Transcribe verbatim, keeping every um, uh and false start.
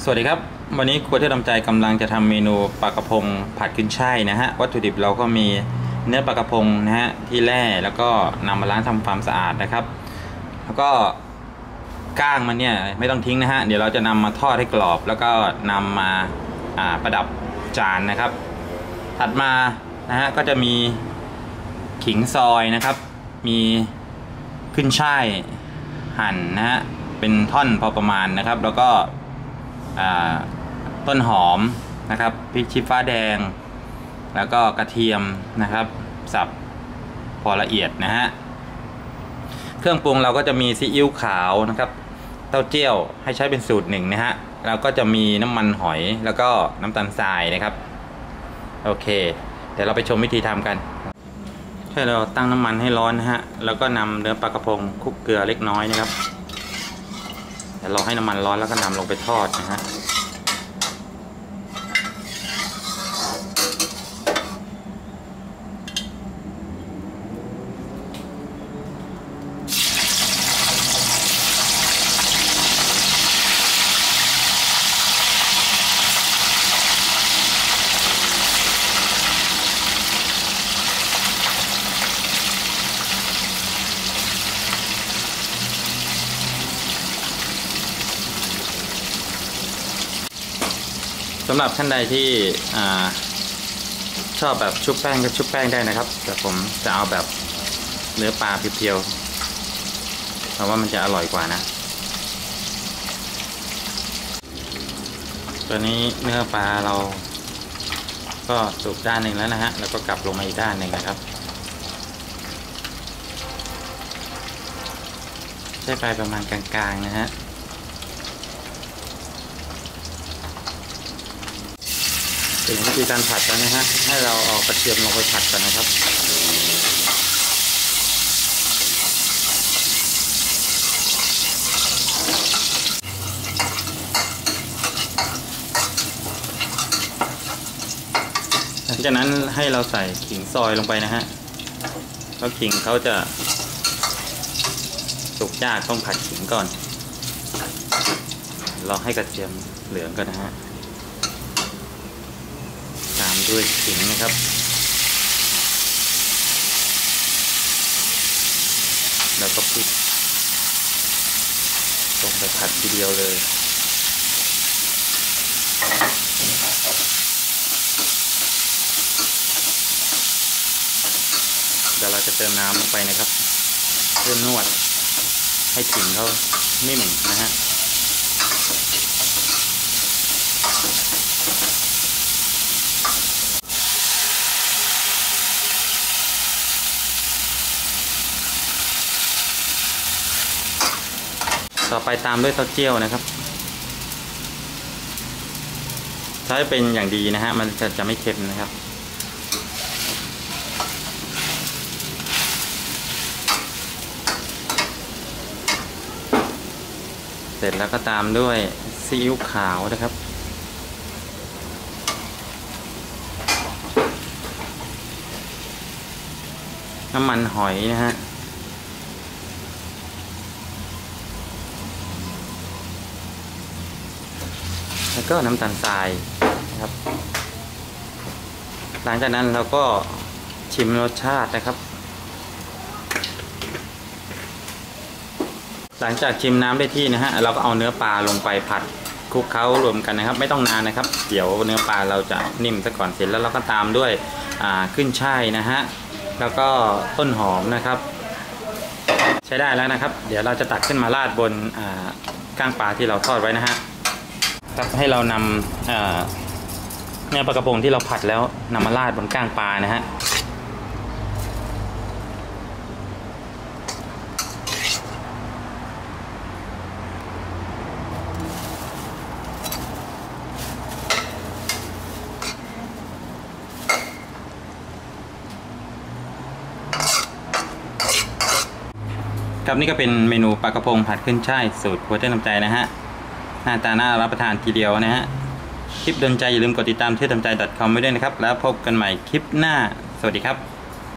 สวัสดีครับวันนี้ครัวเทพดำใจกำลังจะทำเมนูปลากระพงผัดขึ้นช่ายนะฮะวัตถุดิบเราก็มีเนื้อปลากระพงนะฮะที่แล่แล้วก็นำมาล้างทำความสะอาดนะครับแล้วก็ก้างมันเนี่ยไม่ต้องทิ้งนะฮะเดี๋ยวเราจะนำมาทอดให้กรอบแล้วก็นำมาประดับจานนะครับถัดมานะฮะก็จะมีขิงซอยนะครับมีขึ้นช่ายหั่นนะฮะเป็นท่อนพอประมาณนะครับแล้วก็ต้นหอมนะครับพริกชี้ฟ้าแดงแล้วก็กระเทียมนะครับสับพอละเอียดนะฮะเครื่องปรุงเราก็จะมีซีอิ๊วขาวนะครับเต้าเจี้ยวให้ใช้เป็นสูตรหนึ่งนะฮะแล้วก็จะมีน้ำมันหอยแล้วก็น้ำตาลทรายนะครับโอเคเดี๋ยวเราไปชมวิธีทำกันให้เราตั้งน้ำมันให้ร้อนนะฮะแล้วก็นำเนื้อปลากระพงคลุกเกลือเล็กน้อยนะครับเดี๋ยวเราให้น้ำมันร้อนแล้วก็นำลงไปทอดนะฮะสำหรับท่านใดที่ชอบแบบชุบแป้งก็ชุบแป้งได้นะครับแต่ผมจะเอาแบบเนื้อปลาเพียวๆเพราะว่ามันจะอร่อยกว่านะตัวนี้เนื้อปลาเราก็สุกด้านหนึ่งแล้วนะฮะแล้วก็กลับลงมาอีกด้านหนึ่งนะครับใช้ไฟประมาณกลางๆนะฮะถึงวิธีการผัดแล้วนะฮะให้เราเอากระเทียมลงไปผัดกันนะครับหลังจากนั้นให้เราใส่ขิงซอยลงไปนะฮะเพราะขิงเขาจะสุกยากต้องผัดขิงก่อนเราให้กระเทียมเหลืองกันนะฮะตามด้วยขิงนะครับแล้วก็พริกลงไปผัดทีเดียวเลยเดี๋ยวเราจะเติมน้ำลงไปนะครับเพื่อนวดให้ขิงเขานิ่มนะฮะต่อไปตามด้วยเต้าเจี้ยวนะครับใช้เป็นอย่างดีนะฮะมันจะจะไม่เค็มนะครับเสร็จแล้วก็ตามด้วยซีอิ๊วขาวนะครับน้ำมันหอยนะฮะแล้วก็น้ำตาลทรายนะครับหลังจากนั้นเราก็ชิมรสชาตินะครับหลังจากชิมน้ำได้ที่นะฮะเราก็เอาเนื้อปลาลงไปผัดคลุกเคล้ารวมกันนะครับไม่ต้องนานนะครับเดี๋ยวเนื้อปลาเราจะนิ่มซะก่อนเสร็จแล้วเราก็ตามด้วยขึ้นช่ายนะฮะแล้วก็ต้นหอมนะครับใช้ได้แล้วนะครับเดี๋ยวเราจะตักขึ้นมาราดบนก้างปลาที่เราทอดไว้นะฮะครับให้เรานำเนื้อปลากระพงที่เราผัดแล้วนำมาราดบนก้างปลานะฮะครับนี่ก็เป็นเมนูปลากระพงผัดขึ้นช่ายสูตรครัวเทพดำใจนะฮะหน้าตาน่ารับประทานทีเดียวนะฮะคลิปโดนใจอย่าลืมกดติดตามเทพดำใจ ดอท คอม ไว้ด้วยนะครับแล้วพบกันใหม่คลิปหน้าสวัสดีครับ